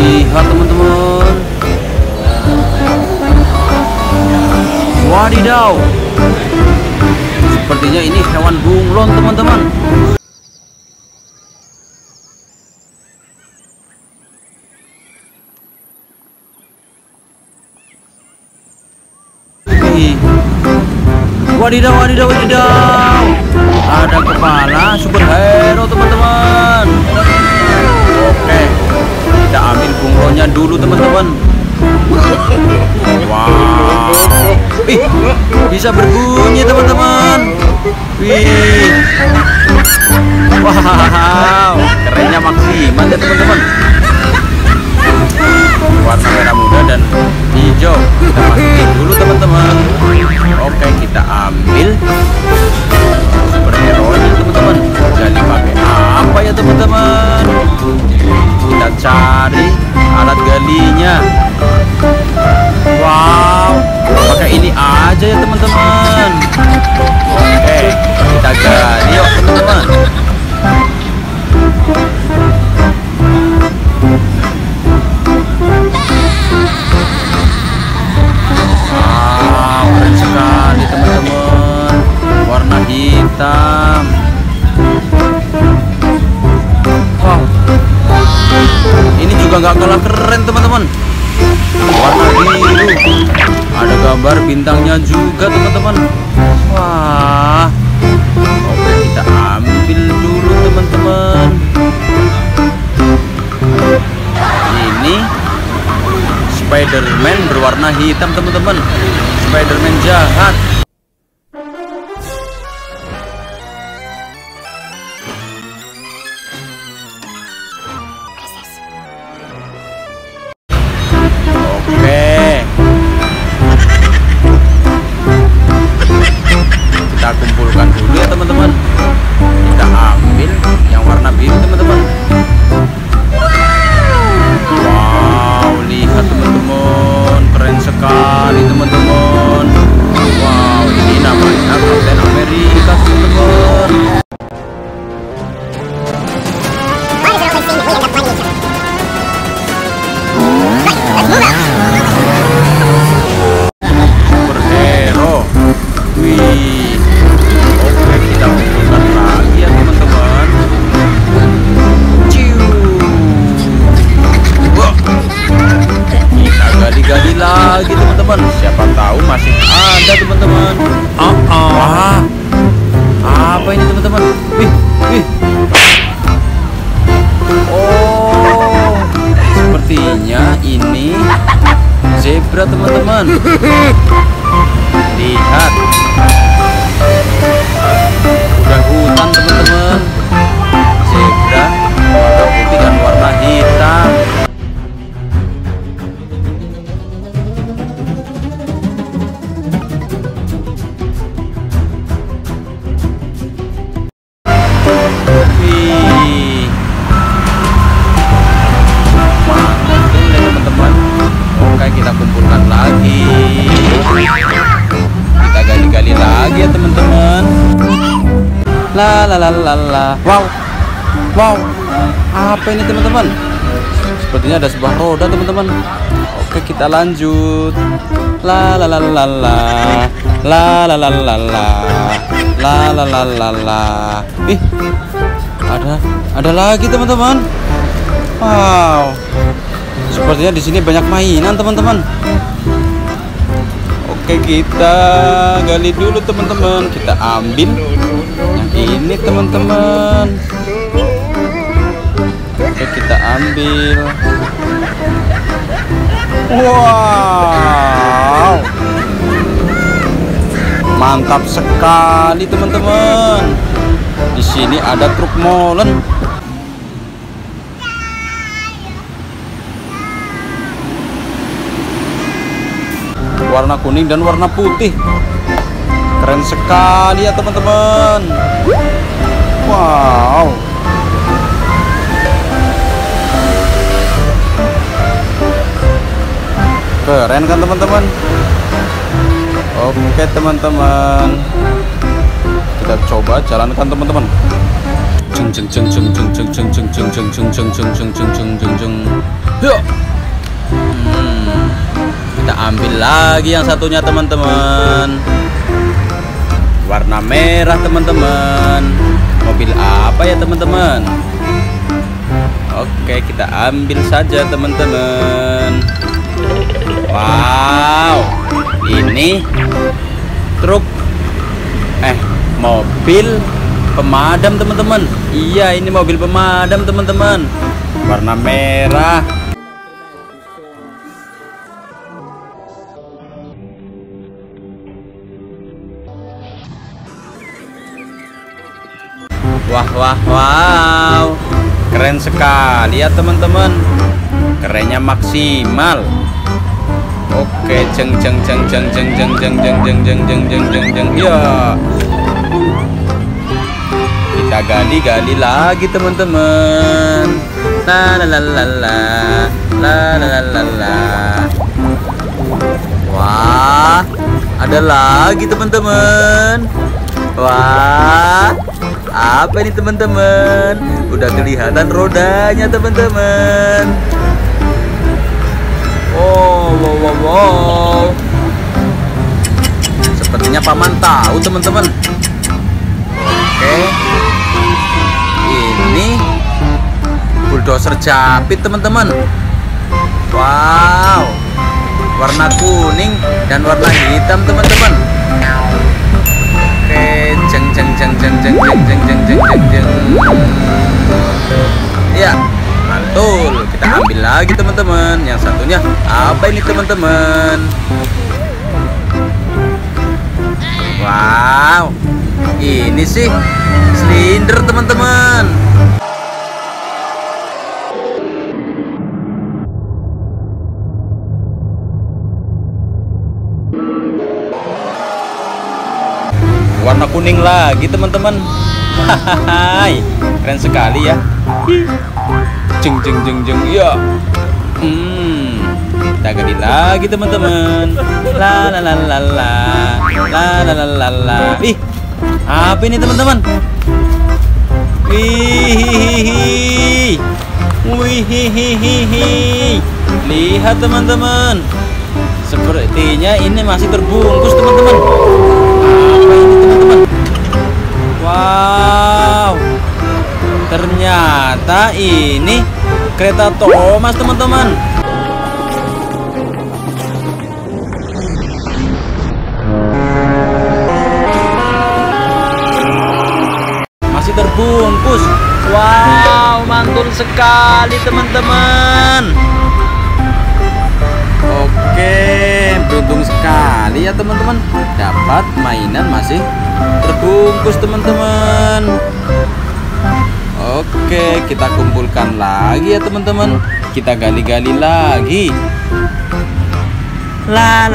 Lihat teman-teman. Wadidaw. Sepertinya ini hewan bunglon teman-teman. Wadidaw, wadidaw, wadidaw. Ada kepala superhero teman-teman. Oke, kita ambil bunglonnya dulu teman-teman. Wow. Bisa berbunyi teman-teman. Wih. Wow, kerennya maksimal ya teman-teman. Warna merah muda dan hijau. Kita masukin dulu teman-teman. Oke, kita ambil superhero-nya teman-teman. Jadi pakai apa ya teman-teman? Kita cari alat galinya. Wow, pakai ini aja ya teman-teman. Oke, kita gali yuk teman-teman. Wow, keren sekali teman-teman. Warna hitam. Wow, ini juga nggak kalah keren teman-teman. Warna biru. Ada gambar bintangnya juga teman-teman. Wah. Oke, kita ambil dulu teman-teman. Ini Spiderman berwarna hitam teman-teman. Spiderman jahat. Kita kumpulkan dulu ya teman-teman. Kita ambil yang warna biru teman-teman. Wow, lihat teman-teman, keren sekali teman-teman. Wow, ini namanya Kapten Amerika teman-teman. Superhero. Wih. Oke, kita kumpulkan lagi ya teman-teman. Kita gali-gali lagi teman-teman. Siapa tahu masih ada teman-teman. Apa ini teman-teman? Wih. Oh, sepertinya ini zebra teman-teman. Lihat, udah hutan teman-teman. Zebra warna putih dan warna hitam. Wih, mantul ya teman-teman. Oke, kita kumpulkan lagi. Kita gali-gali lagi ya teman-teman. Wow, apa ini teman-teman? Sepertinya ada sebuah roda teman-teman. Oke, kita lanjut. Ih, ada lagi teman-teman. Wow, sepertinya di sini banyak mainan teman-teman. Oke, kita gali dulu teman-teman. Kita ambil yang ini teman-teman. Oke, kita ambil. Wow, mantap sekali teman-teman. Di sini ada truk molen. Warna kuning dan warna putih. Keren sekali ya teman-teman. Wow. Keren kan teman-teman? Oke teman-teman, kita coba jalankan teman-teman. Jeng Kita ambil lagi yang satunya teman-teman. Warna merah teman-teman. Mobil apa ya teman-teman? Oke, kita ambil saja teman-teman. Wow, ini truk mobil pemadam teman-teman. Iya, ini mobil pemadam teman-teman. Warna merah. Wow, keren sekali ya teman-teman. Kerennya maksimal. Oke, jeng. Ya. Kita gali lagi teman-teman. La. Wah, ada lagi teman-teman. Wah, apa ini teman-teman? Udah kelihatan rodanya teman-teman. Wow. Sepertinya paman tahu teman-teman. Oke, ini bulldozer Japit teman-teman. Wow, warna kuning dan warna hitam teman-teman. Oke, jeng. Ya, mantul. Kita ambil lagi teman-teman. Yang satunya apa ini teman-teman? Wow, ini sih silinder teman-teman. Warna kuning lagi teman-teman. Hai, keren sekali ya. Jeng. Ya. Kita gali lagi teman-teman. La. Ih, apa ini teman-teman? Wih. Lihat teman-teman. Sepertinya ini masih terbungkus teman-teman. Apa ini teman-teman? Wow, ternyata ini kereta Thomas teman-teman. Masih terbungkus. Wow, mantul sekali teman-teman. Oke, beruntung sekali ya teman-teman, dapat mainan masih terbungkus teman-teman. Oke, kita kumpulkan lagi ya teman-teman. Kita gali lagi. La.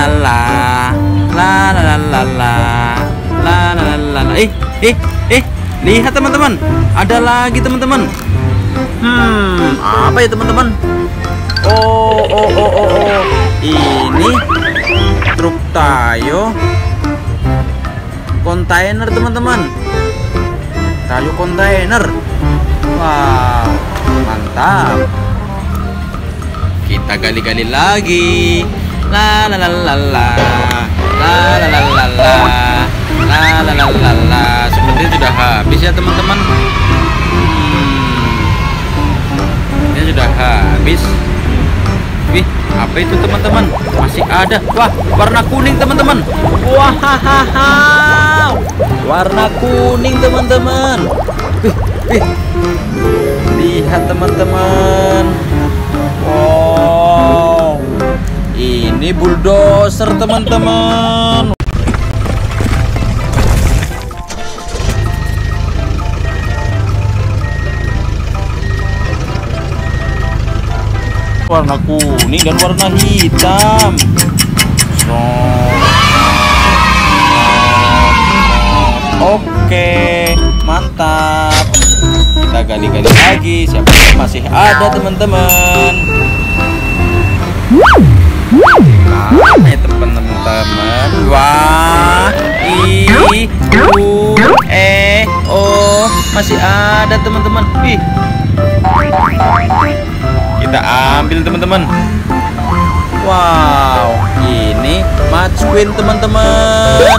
Lihat teman-teman, ada lagi teman-teman. Apa ya teman-teman? Oh, ini truk Tayo kontainer teman-teman. Tayo kontainer. Wow, mantap. Kita gali lagi. La. Sepertinya sudah habis ya teman-teman. Ini sudah habis. Wih, apa itu teman-teman? Masih ada. Wah, warna kuning teman-teman. Wah, warna kuning teman-teman. Wih. Lihat teman-teman. Wow, ini bulldozer teman-teman. Warna kuning dan warna hitam. Oke, mantap. Kita gali lagi. Siapa yang masih ada teman-teman? Nah, teman-teman. Wah, Oh, masih ada teman-teman. Wih, kita ambil teman-teman. Wow, ini match win teman-teman.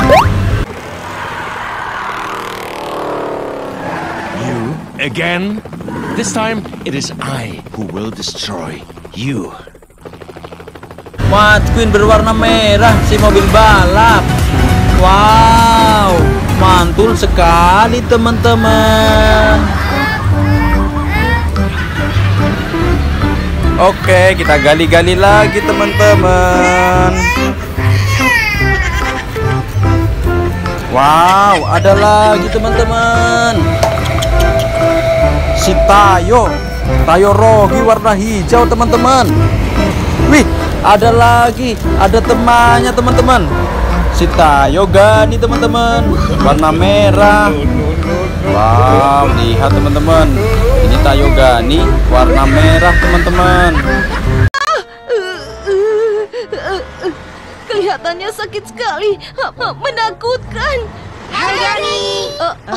You again? This time it is I who will destroy you. Match win berwarna merah si mobil balap. Wow, mantul sekali teman-teman. Oke, kita gali-gali lagi teman-teman. Wow, ada lagi teman-teman. Si Tayo Rogi warna hijau teman-teman. Wih, ada lagi, ada temannya teman-teman. Si Tayo Gani teman-teman, warna merah. Wow, lihat teman-teman, ini Tayo Gani warna merah teman-teman. Kelihatannya sakit sekali, menakutkan. Gani.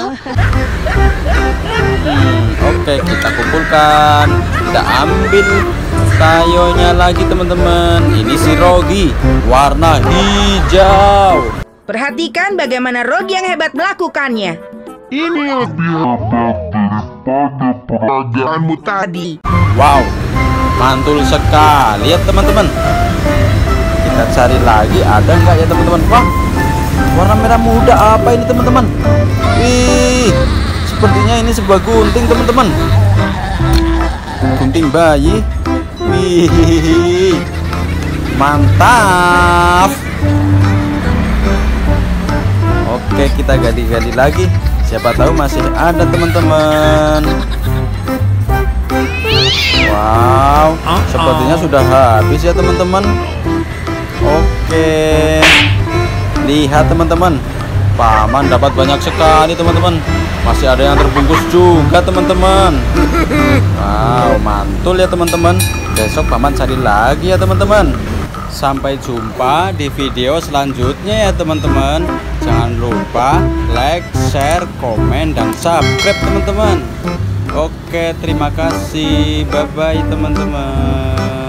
Oke, kita kumpulkan, kita ambil Tayonya lagi teman-teman. Ini si Rogi warna hijau. Perhatikan bagaimana Rogi yang hebat melakukannya. Ini lebih hebat daripada peragaanmu tadi. Wow, mantul sekali ya teman-teman. Kita cari lagi, ada nggak ya teman-teman? Wah, warna merah muda apa ini teman-teman? Wih, sepertinya ini sebuah gunting teman-teman. Gunting bayi. Wih, mantap. Oke, kita gali-gali lagi. Siapa tahu masih ada teman-teman. Wow, sepertinya sudah habis ya teman-teman. Oke, lihat teman-teman, Paman dapat banyak sekali teman-teman. Masih ada yang terbungkus juga teman-teman. Wow, mantul ya teman-teman. Besok Paman cari lagi ya teman-teman. Sampai jumpa di video selanjutnya ya teman-teman. Jangan lupa like, share, komen, dan subscribe teman-teman. Oke, terima kasih. Bye-bye teman-teman.